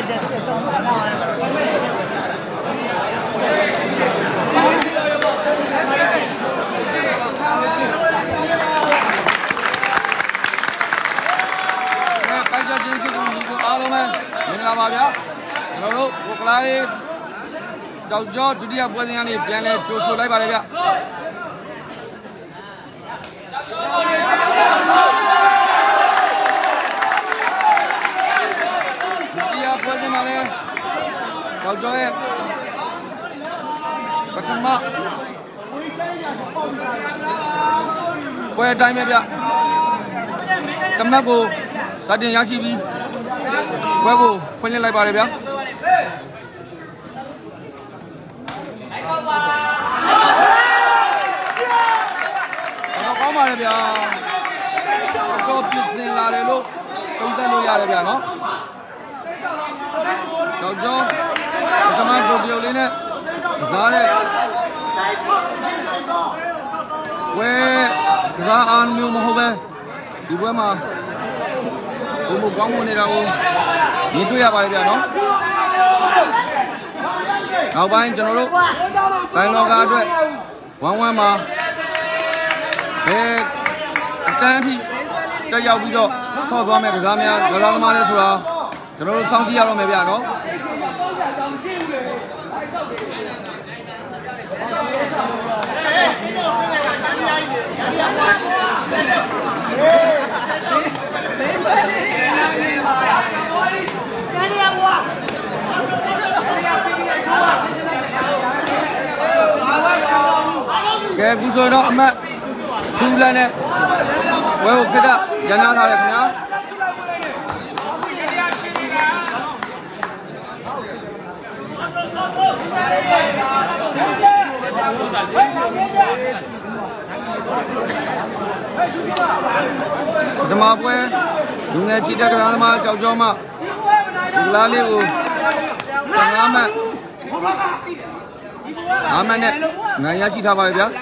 Chào cho chú đi học qua nhà này, nhà này chú lấy bà đây ạ. Chú đi học qua nhà này, chào cho em. Bắt thằng mạ. Quay tay mẹ ạ. Cầm nắp cô, sát điện giá chi vi. Quay cô, quay lên lại bà đây ạ. Có mà đấy bia, có pizza là đấy luôn, không tên luôn ya đấy bia nó. Chào cho, chúng ta cùng điều lên nè, giá đấy, quê giá ăn nhiều mà không về, đi quê mà, cùng một quán này đâu, nhìn tôi ya bài bia nó. Nào bay cho nó luôn, tay nó ra rồi, quán mà. Cái thì cái dầu bây giờ so với mẹ cái giá mẹ cái giá mà đấy rồi, cho nó xong chia rồi mẹ bia đó. Cái cú rồi đó mẹ. Chú lên nè, quay một cái đó, giờ nào thôi không nhá. Chúng ta quay, chúng ta chỉ để cái nào mà cháu cho mà, lá liu, làm mà, nè, ngày nhá chỉ thao bài biết.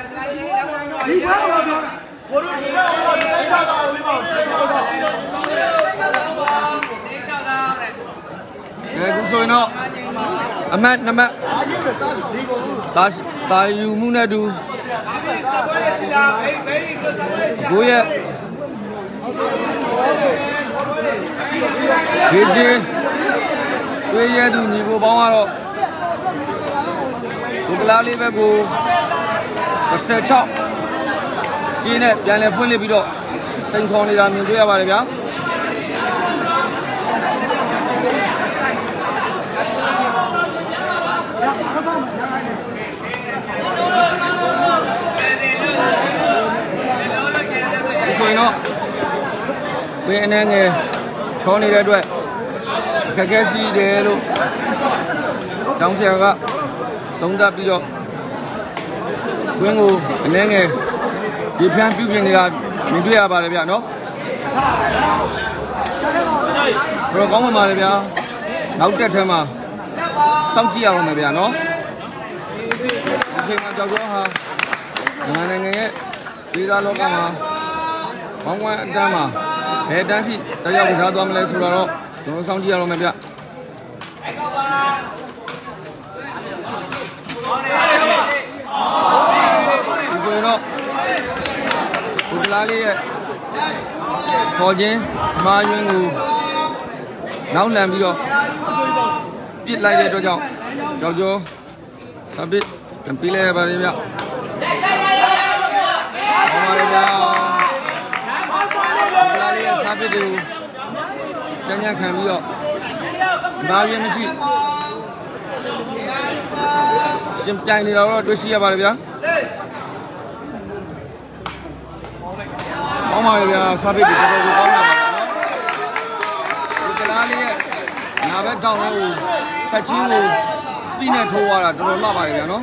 Cái cũng rồi nó, nè, ta yêu muốn này đủ, vui à, cái gì, cái gì đủ nhiều bộ bao rồi, cũng là lấy về bộ, thật sự chọc. Chị này, nhà này phun lên bị độ, xanh thon đi ra miền Tây vào đây nhá. Rồi nó, bên này nghe, cho này đây đuổi, cái gì để luôn, trong xe cả, tổng đáp đi rồi, quên ngủ, anh em nghe. Đi phèn phiêu phèn này là mình đưa ra bà đấy bia nó, rồi có một mà đấy bia, nấu tết thêm mà, xong chia rồi mà bia nó, thêm mà cho chỗ ha, này nghe, đi ra lúc mà, bóng qua ra mà, hết đang thì, ta giao cái sao tôi làm lấy số đó, rồi xong chia rồi mà bia. Rồi nó. Lá li thôi chứ mà nguyên ngủ nấu làm gì rồi biết lại để cho vô ta biết cần pí lên vào đi ạ lá li sao biết được cho nhà khám gì rồi bao nhiêu chị xem trai đi đâu đôi xia vào đi ạ. Ông ơi, sao biết được cái con này? Cái lá này, nhà bé trâu này, cái chim này, spinach thua là tôi lo bài nó.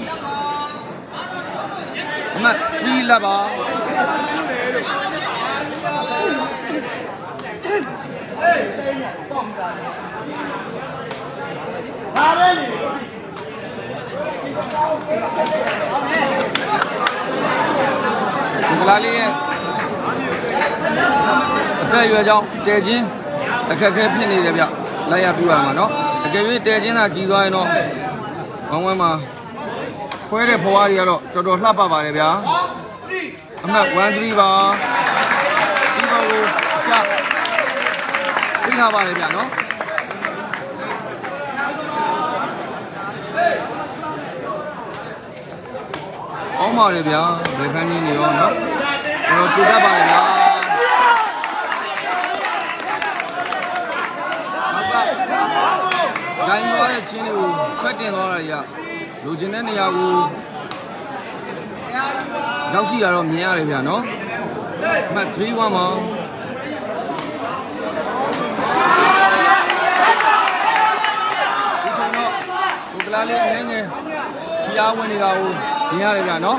Mà đi là bà. Cái lá này. Cái gì vậy cháu? Chơi gì? Cái phiên này đẹp vậy? Lấy à bùa mà nó. cái gì để trên là chỉ rồi nó không ai mà quay để phô đi rồi cho đồ lắp vào đấy bây mà one three vào đi vào chặt đi nào vào đấy bây nó ông mà đấy bây để phải như nhiều nó rồi chúng ta vào đấy cái nó là chuyện gì phát triển nó là gì ạ lúc trên này nhà cô giáo sư ở đâu nhớ đấy bây nó mà three one mà cái là lên nghe khi áo quên đi đâu nhớ đấy bây nó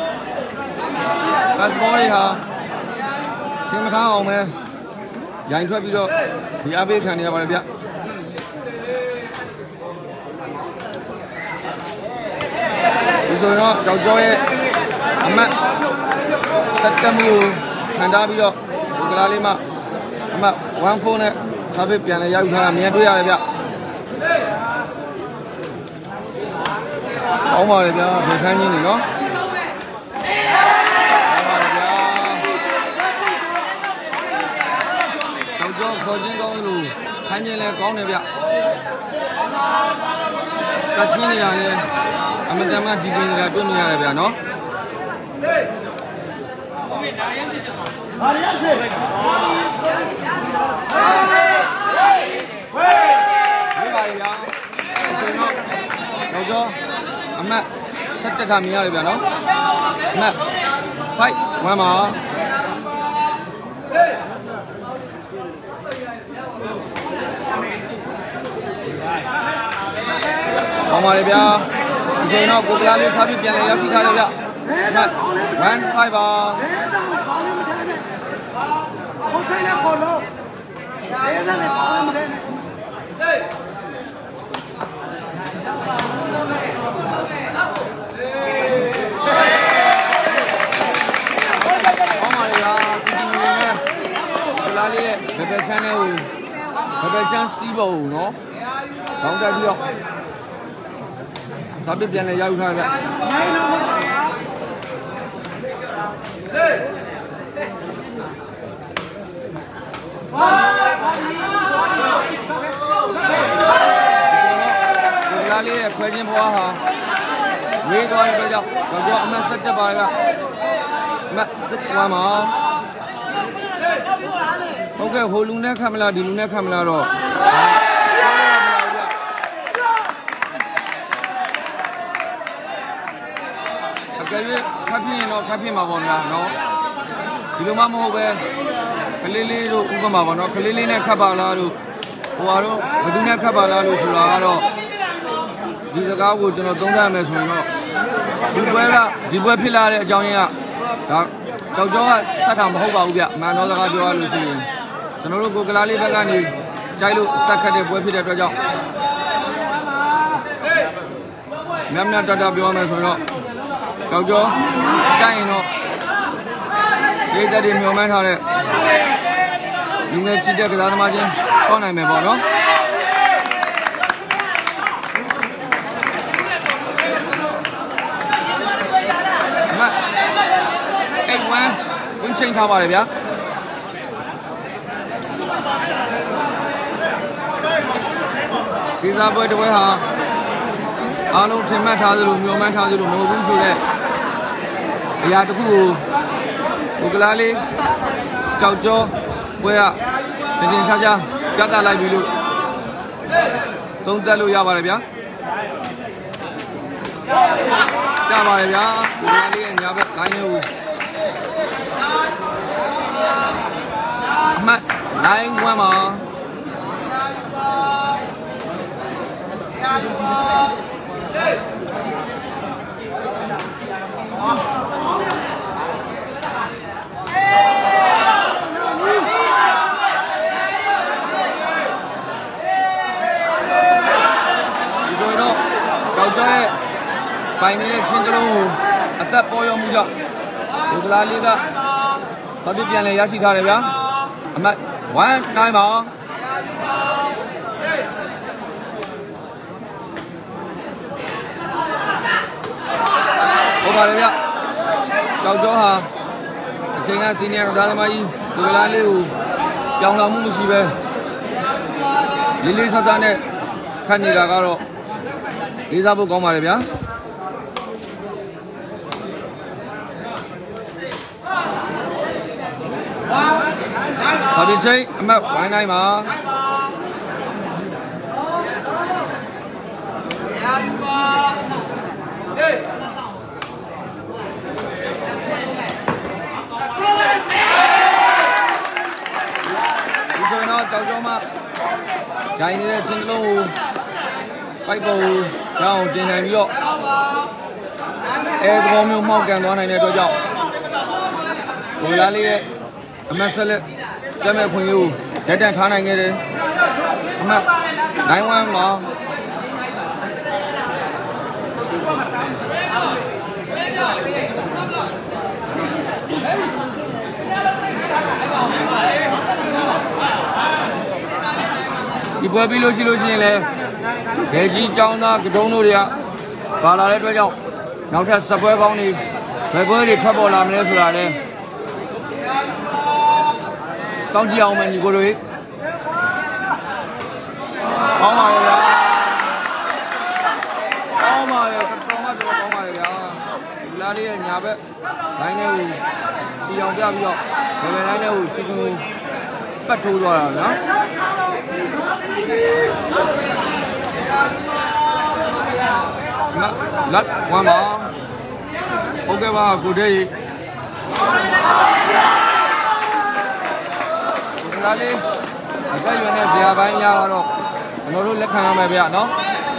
cái bó đi hả thì mà khao ông ấy dành cho video thì áp biết thằng này vào đây rồi nó cháu cho em mà tất cả mưu thành ra bây giờ cái là lên mà quang phone này sao biết tiền này giao cho mình đuôi ra đấy ông mời bây giờ về khai như này nó cháu cho khởi chiến con luôn khai như này con này bây giờ cái chuyện này là mình đang làm gì là tôi mình làm bây giờ nó đâu cho mẹ sắp tới tham gia bây giờ nó mẹ phải ngoài mà ông mà bây giờ rồi nó cũng là lên sao biết tiền này giáo sư thay bây giờ mẹ one five vào Bebe chan xí bầu nó không ra đi đâu sao biết tiền này giao thay vậy cái này khởi nhiên hóa hả mấy coi bây giờ còn có ông sẽ chấp bài cả mẹ rất qua mà ok hồi lúc này camera đi lúc này camera rồi cái gì cà phê mà bọn nó đi lúc mà mua về cái lili rồi cũng mà bọn nó cái lili này khắp bao la rồi qua rồi cái thứ này khắp bao la rồi sửa ra rồi đi ra cái của nó tung ra mấy số nó đi bơi phi la đấy cháu nhá đó cháu cho sát thằng không vào việc mà nó ra cái cho luôn xí cho nó lúc cái lá li cái này trái lúc sát cái bơi phi để cho mẹ nó đã biểu mấy số nó cháu cho trái nó cái gia đình nhiều mấy thằng đấy những người chỉ để cái đó mà chứ con này mẹ bỏ nó quân tranh thao vào đấy nhá thì ra bơi được hả alo trên mặt thao rồi nhiều mặt thao rồi một cũng gì đấy giờ tôi cứ cái lá đi chào cho bơi à thì sao cha chắc ta lại bị lụt tung ta lụt vào đấy nhá cha vào đấy nhá cái đi nhà bếp lại nhiều mắt lại ngoài mà rồi đó cậu chơi bài này trên cái lô at bôi ông mua được là đi ra sao biết tiền này giá trị thay đấy mà one nine mà ဟုတ်ပါတယ်ဗျကြောက်ကြောဟာအချိန်ကစီနီယာကစားသမားကြီးဒီကလားလေးကိုကြောင်လာမှုမရှိပဲလေးလေးဆဆနဲ့ခတ်နေတာကတော့လေးစားဖို့ကောင်းပါတယ်ဗျာဘာဖြစ်ချင်းအမတ်ဝိုင်းတိုင်းမှာကြောက်ကြောမှဂျိုင်းနေတဲ့ချင်းလုံးကိုပိုက်ပုံကြောင်းတင်နိုင်ပြီးတော့အဲသဘောမျိုးမှောက်ကန်သွားနိုင်တဲ့အတွက်ကြောင့်ဒီလားလေးရဲ့အမတ်ဆက်လက်ကျမဲ့ခွင့်ကိုရက်တန့်ထားနိုင်ခဲ့တယ်အမတ်9-1မှာဒီပွဲပြီးလို့ရှိရင်လည်းဒဲကြီးចောင်းသားကတုံးတို့တွေကပါလာတဲ့အတွက်ကြောင့်နောက်ထပ်စပွဲကောင်းတွေဘယ်ပွဲတွေထွက်ပေါ်လာမလဲဆိုတာလည်းစောင့်ကြည့်အောင်မယ်ညီကိုတို့ကောင်းပါရဲ့ဗျာကောင်းပါရဲ့တော်မှတော်ကောင်းပါရဲ့ဗျာဒီလားလေးရဲ့ညာဘက်ဘိုင်းထဲကိုစီအောင်ပြပြီးတော့ဘယ်လိုင်းထဲကိုစီကူပတ်ထိုးသွားတာနော်လတ်ဝမ်းပါโอเคပါကိုတဲ့ဒီလားလေးအကြရွယ်နဲ့ဇာပိုင်းရတော့ကျွန်တော်တို့လက်ခံရမယ်ဗျနော်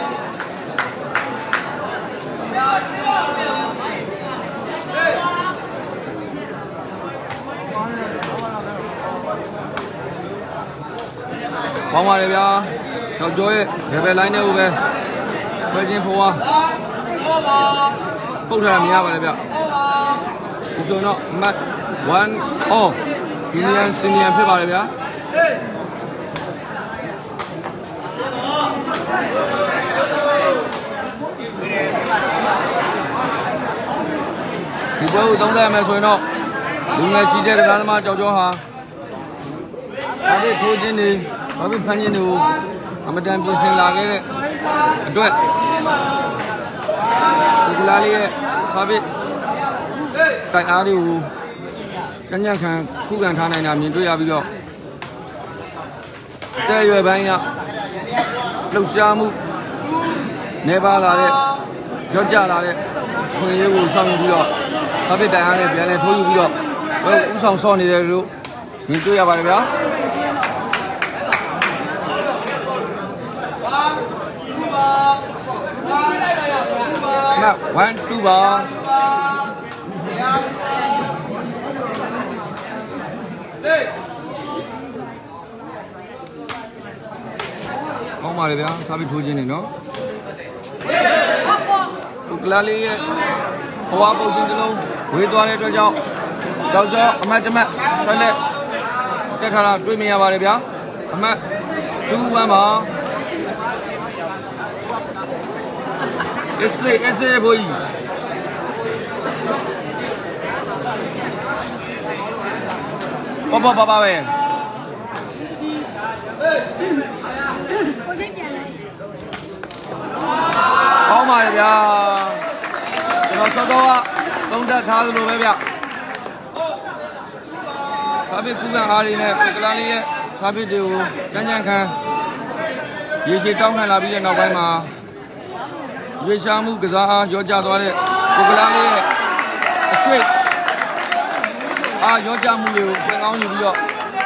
ကောင်းပါလေဗျာကြောက်ကြောရဲ့ဘယ်ဘယ်လိုင်းနဲ့ဦးပဲဆွဲချင်းဖိုးဝါပုတ်ထားတာမရပါလေဗျဒီဆိုတော့မတ်1 all ဒီနီယန်စင်နီယန်ဖြစ်ပါလေဗျာဒီပွဲကိုသုံးသပ်ရမယ်ဆိုရင်တော့လူငယ်ချီတဲ့ကစားသမားကြောက်ကြောဟာဘာဖြစ်ထိုးခြင်းတွေဘာဖြစ်ဖမ်းခြင်းတွေကိုအမတန်ပြင်ဆင်လာခဲ့တဲ့အတွက်ဒီကလားလေးရဲ့ဘာဖြစ်တိုက်အားတွေကိုကညံ့ခံခုခံထားနိုင်တာမြင်တွေ့ရပြီးတော့တဲ့ရွယ်ပိုင်းကလှုပ်ရှားမှုနေပါလာတဲ့ကြော့ကြလာတဲ့ခွင့်ရေးကိုဆောင်ယူပြီးတော့ဘာဖြစ်တိုက်အားနဲ့ပြန်လဲထိုးယူပြီးတော့ဥဆောင်ဆော့နေတယ်လို့မြင်တွေ့ရပါတယ်ဗျာ1 2ပါကောင်းပါလေဗျာစားပြီးထိုးခြင်းနေနော်ဒီကလားလေးရဲ့ဘဝပုံစံတစ်လုံးဝေးသွားတဲ့အတွက်ကြောင့်ကြောက်ကြောအမတ်တမတ်ဆက်လက်တက်ထားတာတွေ့မြင်ရပါတယ်ဗျာအမတ်2-1ပါese boy papa papaပဲကောင်းပါရဲ့ဗျာကျွန်တော်စောစောကသုံးသက်ထားသလိုပဲဗျစာပေကူကံအားတွေနဲ့ကလားလေးရဲ့စာပေတွေကိုကြမ်းကြမ်းခံရေချေတောင်းခံလာပြီးတဲ့နောက်ပိုင်းမှာရွေးရှားမှုကစားအားရောကြသွားတဲ့ကိုကလားလေးရဲ့အရွှေ့အားရောကြမှုတွေကိုပြန်ကောင်းယူပြီးတော့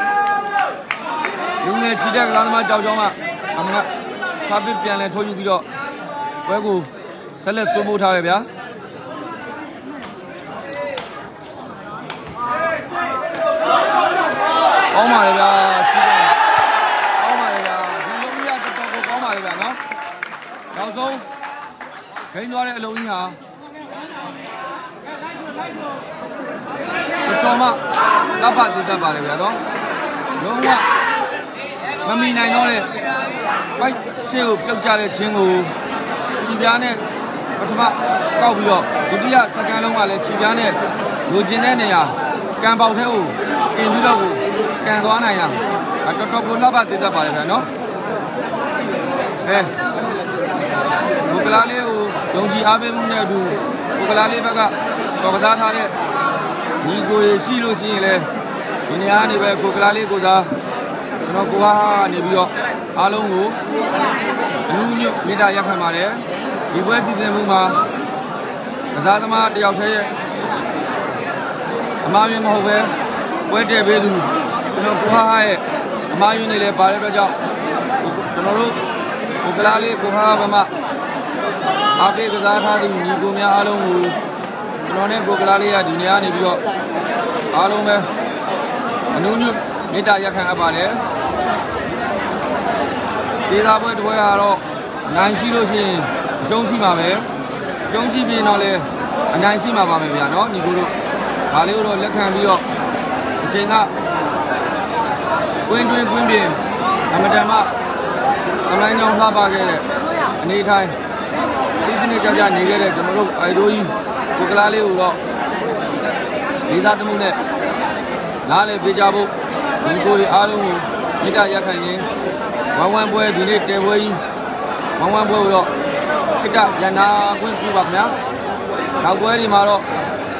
လူငယ်ချီတဲ့ကလားသမားကြောက်ကြောင်းကအမတ်စာပေပြန်လဲထိုးယူပြီးတော့ပွဲကိုဆက်လက်စိုးမိုးထားတယ်ဗျာကောင်းပါလေဗျာချီးတယ်ကောင်းပါလေဗျာဒီလုံးကြီးကတော်တော်ကောင်းပါလေဗျာနော်နောက်ဆုံးဂိမ်းသွားတဲ့အလုံးကြီးဟာတော်မှတပ်ဖတ်တူတတ်ပါလေဗျာနော်လုံးဝမမီနိုင်တော့တဲ့ပိုက်ရှေ့ကိုပြုတ်ကြတဲ့ချင်းကိုချီပြားနဲ့ပထမကောက်ပြီးတော့ဒုတိယစကန်လုံးကလည်းခြေပြားနဲ့လိုချင်တဲ့နေရာကံပေါက်ထဲကိုတင်ပြီးတော့ကန်သွားနိုင်ရတော်တော်ကိုလှပတည်တတ်ပါလေဗျာနော်ဘုကလာလေးကိုယုံကြည်အားပေးမှုနဲ့အတူဘုကလာလေးဘက်ကစော်ကစားထားတဲ့ညီကိုရရှိလို့ရှိရင်လည်းဒီနေရာနေပဲဘုကလာလေးကိုစားကျွန်တော်ကိုကနေပြီးတော့အားလုံးကိုအမှုညွတ်မေတ္တာရက်ခံပါတယ်ဒီပွဲစီစဉ်မှုမှာကစားသမားတယောက်တည်းရဲ့အမှားယွင်းမဟုတ်ပဲပွဲတည့်ပေးသူကျွန်တော်ကိုရဲ့အမှားယွင်းနေလဲပါတဲ့အတွက်ကြောင့်ကျွန်တော်တို့ဘုကလာလေးကိုဗမာအားပေးကစားထားသူညီကိုများအားလုံးကိုကျွန်တော်နဲ့ကိုကလာလေးရဒီနေရာနေပြီးတော့အားလုံးပဲအနုညွတ်မေတ္တာရက်ခံအပ်ပါတယ်ဒေသပွဲတစ်ပွဲကတော့အနိုင်ရှိလို့ရှိရင်အရှုံးရှိမှာပဲအရှုံးရှိပြီးတော့လည်းအနိုင်ရှိမှာပါမယ်ဗျာနော်ညီကိုတို့ဒါလေးကိုတော့လက်ခံပြီးတော့အချိန်ကကွင်းပြင်အမတန်မှအမိုင်းကြောင့်လှပခဲ့တဲ့အနေထိုင်ဒီစနစ်ကြနေခဲ့တဲ့ကျွန်တော်တို့အိုင်ဒိုကြီးကိုကလာလေးကိုတော့လေးစားသမှုနဲ့နားလည်ပေးကြဖို့ဒီကိုတွေအားလုံးကိုမေတ္တာရက်ခံရင်ဝမ်ပွဲဒီနေ့တဲပွဲကြီးဝမ်ပွဲကိုတော့ခိတရန်နာခွင့်ပြုပါခင်ဗျာနောက်ပွဲဒီမှာတော့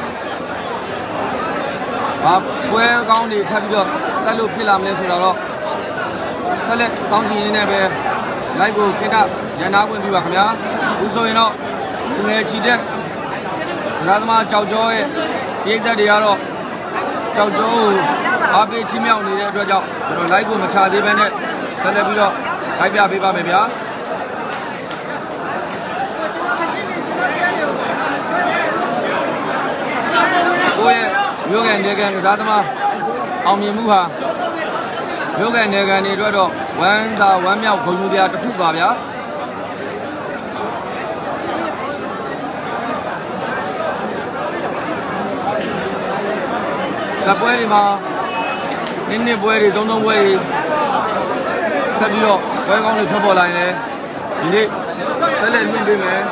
ပွဲကောင်းတွေထပ်ပြီးတော့ဆက်လို့ဖြစ်လာမလဲဆိုတော့ဆက်လက်စောင့်ကြည့်ရင်းနဲ့ပဲလိုက်ကိုခိတရန်နာခွင့်ပြုပါခင်ဗျာအခုဆိုရင်တော့ငွေချီတဲ့ရာသမားကြောက်ကျော်ရဲ့ပြည်သက်တွေကတော့ကြောက်ကျော်ကိုအားပေးချင်းမြောက်နေတဲ့အတွက်ကြောင့်ကျွန်တော် live ကိုမချသေးဘဲနဲ့ဆက်လက်ပြီးတော့ခိုက်ပြပေးပါမယ်ဗျာကိုယ့်ရဲ့မျိုးကန်နေကန်ကစားသမားအောင်မြင်မှုဟာမျိုးကန်နေကန်တွေအတွက်တော့ဝမ်းသာဝမ်းမြောက်ဂုဏ်ယူတရားတစ်ခုပါဗျာဇပွဲတွေမှာနှစ်ပွဲတွေသုံးပွဲတွေဆက်ပြီးတော့ပွဲကောင်းတွေထွက်ပေါ်လာရင်လည်းဒီနေ့ဆက်လက်မြင့်ပေးမယ်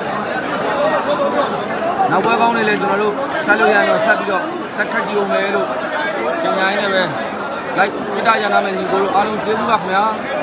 နောက်ပွဲကောင်းတွေလည်းကျွန်တော်တို့ဆက်လို့ရရင်တော့ဆက်ပြီးတော့ဆက်ခတ်ကြည့်အောင်မယ်လို့ညညာရင်းနဲ့ပဲလိုက်ခိတရနာမယ်ညီကိုတို့အားလုံးကျေးဇူးပါခင်ဗျာ